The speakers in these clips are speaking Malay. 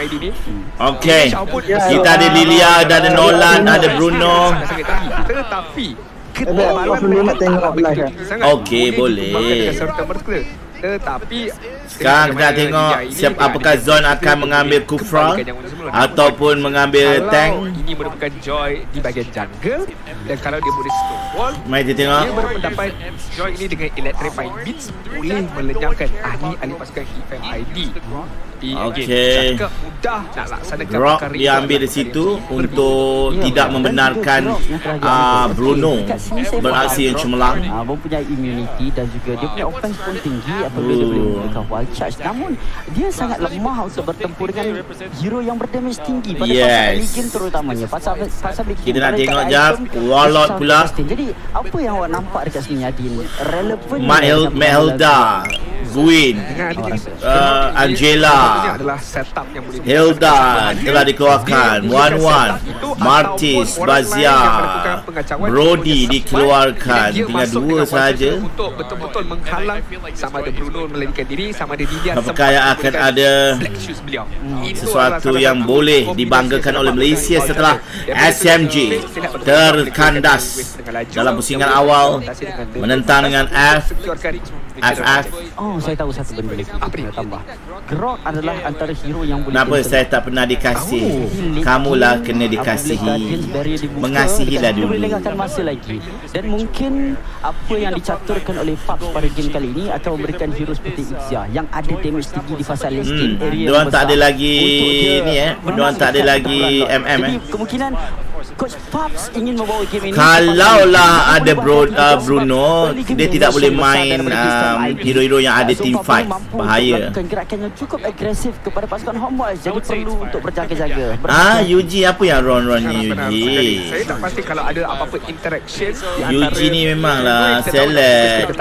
FMID ni. Okey. Kita ada Lilia, ada Nolan, ada Bruno. Tetapi ketebalan nak tengok live. Okey, boleh. Tetapi sekarang kita tengok siapa, apakah Zon akan mengambil Kufra ataupun mengambil tank. Ini merupakan Joy di bahagian jungle, dan kalau dia boleh stonewall, mari kita tengok. dia berpendapat Joy ini dengan Electrify Beats boleh melenyapkan ahli-ahli pasukan FMID. Okey. Mudah nak laksanakan Rock dia ambil di situ untuk tidak membenarkan Bruno beraksi yang cemerlang. Mempunyai immunity dan juga dia punya offense pun tinggi apabila dia boleh menggunakan wild charge. Namun dia sangat lemah untuk bertempur dengan hero yang berdamage tinggi pada pasal Legion terutamanya. Pasal kita nak tengok jap Warlord pula. Jadi apa yang awak nampak dekat sini Adin? Relevan Mahelda, Gwyn, Angela, Hilda telah dikeluarkan. Wan, Martis, Bazia, Brody dikeluarkan. Tinggal dua sahaja. Untuk betul-betul menghalang sama ada Bruno melarikan diri, sama ada Lilia. Apakah yang akan ada sesuatu yang boleh dibanggakan oleh Malaysia setelah SMG terkandas dalam pusingan awal menentang dengan FF. Oh, saya tahu satu benda lagi. Apa dia tambah? Grok adalah antara hero yang boleh. Kenapa saya tak pernah dikasih? Kamulah kena dikasihi. Mengasihilah dulu. Boleh lengahkan masa lagi. Dan mungkin apa yang dicaturkan oleh Fabs pada game kali ini akan memberikan hero seperti Ixia yang ada damage tinggi di fasa late game area. Diorang tak ada lagi ni diorang tak ada lagi MM. Jadi kemungkinan Coach Fabs ingin membawa game ini. Kalaulah ada Bruno, dia tidak boleh main hero-hero yang ada team fight. Bahaya. Gerakan yang cukup agresif kepada pasukan Homeboys, jadi perlu untuk berjaga-jaga. Yuji apa yang Ron-Ron ni Yuji? Saya tak pasti kalau ada apa-apa interaction. Yuji ni memanglah seleb.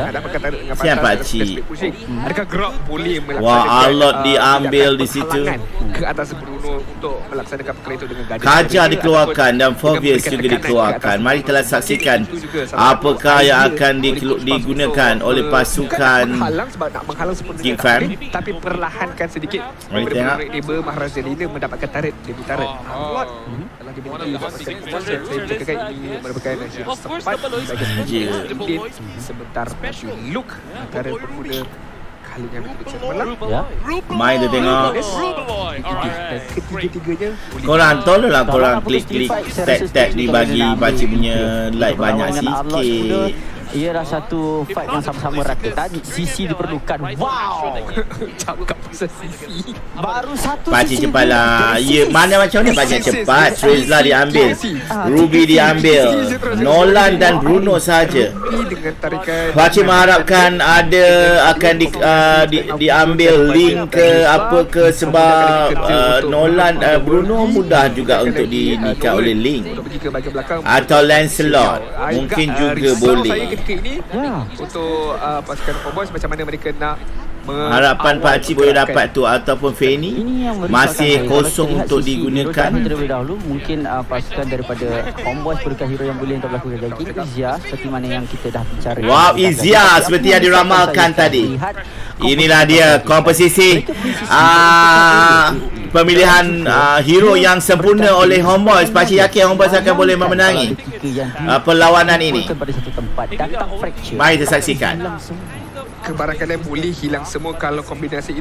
Siapa pakcik? Adakah Grok boleh melaksanakan Wah, Alot diambil di situ ke atas Bruno untuk melaksanakan perkara itu dengan gajah. Kaja dikeluarkan dan Fovius juga dikeluarkan. Mari kita saksikan apakah yang akan digunakan oleh pasukan King Fan. Tapi perlahankan sedikit. Mari tengok. Maharaja Lina mendapatkan tarik. Debut tarik. Dalam game ini saya cakapkan ini merupakan hero sempat bagi sebentar look antara pemuda kali yang betul-betul cemerlang. Mari kita tengok. Ketiga-tiganya korang tolonglah korang klik-klik tag dibagi pakcik punya like banyak sikit. Ialah satu fight yang sama-sama rata. Tadi sisi diperlukan. Wow. Cakap pasal sisi. Baru satu pakcik sisi. cepatlah. Ya, mana macam ni pakcik cepat. Trezla diambil, Ruby diambil, Nolan dan Bruno saja. Pakcik mengharapkan akan diambil link ke apa ke sebab Nolan Bruno mudah juga untuk dinikah oleh link atau Lancelot mungkin juga boleh. Ini untuk pasukan Homeboys macam mana mereka nak harapan pakcik boleh dapat tu ataupun Fanny masih kosong untuk digunakan. Terlebih dahulu mungkin pasukan daripada Homeboys perlukan hero yang boleh untuk melakukan lagi. Izia seperti mana yang kita dah bicara. Wow, Izia seperti yang diramalkan tadi. Inilah dia komposisi pemilihan hero yang sempurna oleh Homeboys. Pakcik yakin Homeboys akan boleh memenangi perlawanan ini. Mari kita saksikan. Kebarangkalian boleh hilang semua kalau kombinasi